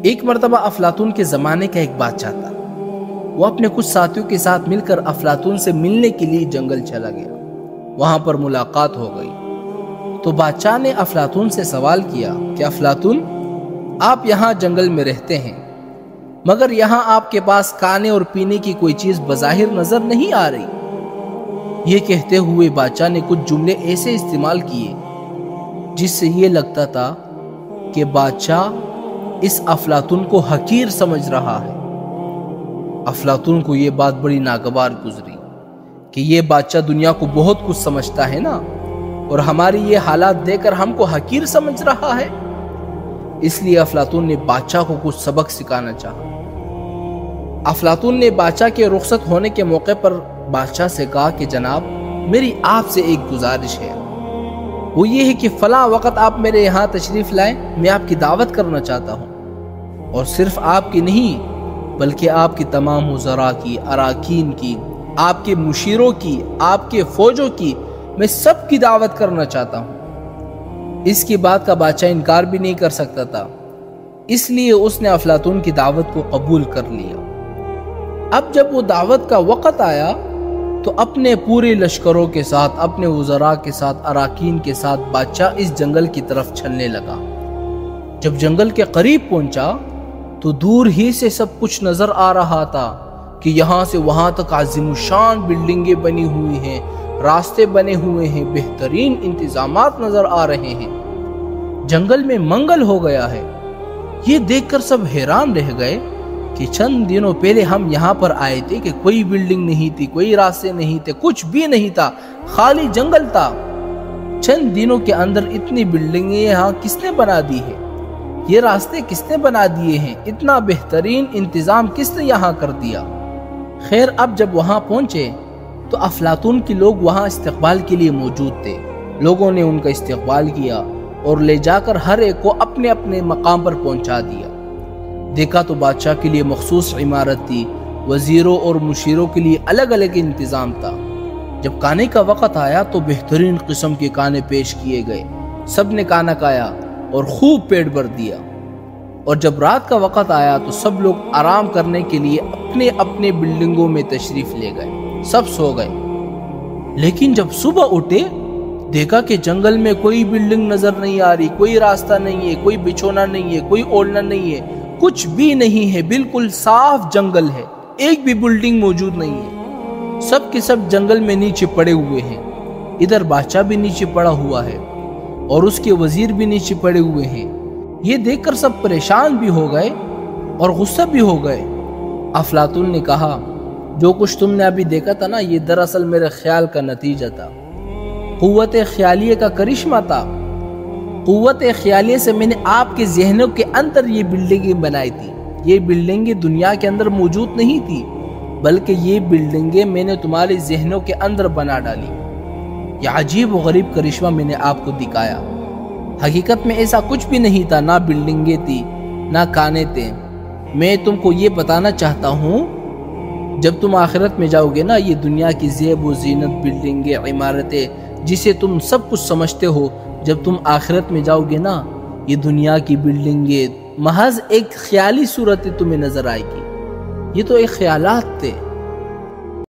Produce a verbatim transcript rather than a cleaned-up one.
ایک مرتبہ افلاطون کے زمانے کا ایک بادشاہ تھا۔ وہ اپنے کچھ ساتھیوں کے ساتھ مل کر افلاطون سے ملنے کے لیے جنگل چلا گیا۔ وہاں پر ملاقات ہو گئی تو بادشاہ نے افلاطون سے سوال کیا کہ افلاطون، آپ یہاں جنگل میں رہتے ہیں مگر یہاں آپ کے پاس کھانے اور پینے کی کوئی چیز بظاہر نظر نہیں آ رہی۔ یہ کہتے ہوئے بادشاہ نے کچھ جملے ایسے استعمال کیے جس سے یہ لگتا تھا کہ بادشاہ اس افلاطون کو حقیر سمجھ رہا ہے۔ افلاطون کو یہ بات بڑی ناگوار گزری کہ یہ بادشاہ دنیا کو بہت کچھ سمجھتا ہے نا، اور ہماری یہ حالات دیکھ کر ہم کو حقیر سمجھ رہا ہے۔ اس لیے افلاطون نے بادشاہ کو کچھ سبق سکھانا چاہا۔ افلاطون نے بادشاہ کے رخصت ہونے کے موقع پر بادشاہ سے کہا کہ جناب، میری آپ سے ایک گزارش ہے، وہ یہ ہے کہ فلاں وقت آپ میرے یہاں تشریف لائیں، میں آپ کی دعوت کرنا چاہتا ہوں، اور صرف آپ کی نہیں بلکہ آپ کی تمام وزراء کی، اراکین کی، آپ کے مشیروں کی، آپ کے فوجوں کی، میں سب کی دعوت کرنا چاہتا ہوں۔ اس کی بات کا بادشاہ انکار بھی نہیں کر سکتا تھا، اس لیے اس نے افلاطون کی دعوت کو قبول کر لیا۔ اب جب وہ دعوت کا وقت آیا تو اپنے پورے لشکروں کے ساتھ، اپنے وزراء کے ساتھ، اراکین کے ساتھ بادشاہ اس جنگل کی طرف چلنے لگا۔ جب جنگل کے قریب پہنچا تو دور ہی سے سب کچھ نظر آ رہا تھا کہ یہاں سے وہاں تک عظیم الشان بلڈنگیں بنی ہوئی ہیں، راستے بنے ہوئے ہیں، بہترین انتظامات نظر آ رہے ہیں۔ جنگل میں منگل ہو گیا ہے۔ یہ دیکھ کر سب حیران رہ گئے کہ چند دنوں پہلے ہم یہاں پر آئے تھے کہ کوئی بلڈنگ نہیں تھی، کوئی راستے نہیں تھے، کچھ بھی نہیں تھا، خالی جنگل تھا۔ چند دنوں کے اندر اتنی بلڈنگیں یہاں کس نے بنا دی ہے؟ یہ راستے کس نے بنا دیے ہیں؟ اتنا بہترین انتظام کس نے یہاں کر دیا؟ خیر، اب جب وہاں پہنچے تو افلاطون کے لوگ وہاں استقبال کے لیے موجود تھے۔ لوگوں نے ان کا استقبال کیا اور لے جا کر ہر ایک کو اپنے اپنے مقام پر پہنچا دیا۔ دیکھا تو بادشاہ کے لیے مخصوص عمارت تھی، وزیروں اور مشیروں کے لیے الگ الگ انتظام تھا۔ جب کھانے کا وقت آیا تو بہترین قسم کے کھانے پیش کیے گئے، سب نے کھانا کھایا اور خوب پیٹ بھر دیا۔ اور جب رات کا وقت آیا تو سب لوگ آرام کرنے کے لیے اپنے اپنے بلڈنگوں میں تشریف لے گئے، سب سو گئے۔ لیکن جب صبح اٹھے دیکھا کہ جنگل میں کوئی بلڈنگ نظر نہیں آ رہی، کوئی راستہ نہیں ہے، کوئی بچھونا نہیں ہے، کوئی اوڑھنا نہیں ہے، کچھ بھی نہیں ہے، بالکل صاف جنگل ہے، ایک بھی بلڈنگ موجود نہیں ہے۔ سب کے سب جنگل میں نیچے پڑے ہوئے ہیں۔ ادھر بادشاہ بھی نیچے پڑا ہوا ہے اور اس کے وزیر بھی نیچے پڑے ہوئے ہیں۔ یہ دیکھ کر سب پریشان بھی ہو گئے اور غصہ بھی ہو گئے۔ افلاطون نے کہا، جو کچھ تم نے ابھی دیکھا تھا نا، یہ دراصل میرے خیال کا نتیجہ تھا، قوت خیالیہ کا کرشمہ تھا۔ قوت خیالیہ سے میں نے آپ کے ذہنوں کے اندر یہ بلڈنگیں بنائی تھی۔ یہ بلڈنگیں دنیا کے اندر موجود نہیں تھی، بلکہ یہ بلڈنگیں میں نے تمہارے ذہنوں کے اندر بنا ڈالی۔ یہ عجیب و غریب کرشمہ میں نے آپ کو دکھایا۔ حقیقت میں ایسا کچھ بھی نہیں تھا، نہ بلڈنگیں تھی نہ کھانے تھے۔ میں تم کو یہ بتانا چاہتا ہوں، جب تم آخرت میں جاؤ گے نا، یہ دنیا کی زیب و زینت، بلڈنگیں، عمارتیں، جسے تم سب کچھ سمجھتے ہو، جب تم آخرت میں جاؤ گے نا، یہ دنیا کی بلڈنگیں محض ایک خیالی صورت تمہیں نظر آئے گی۔ یہ تو ایک خیالات تھے۔